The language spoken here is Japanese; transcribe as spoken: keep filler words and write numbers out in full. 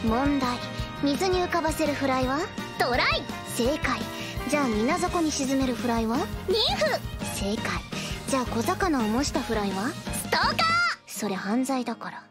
問題。水に浮かばせるフライはトライ。 正解。じゃあ水底に沈めるフライはニンフ。 正解。じゃあ小魚を模したフライはストーカー。 それ犯罪だから。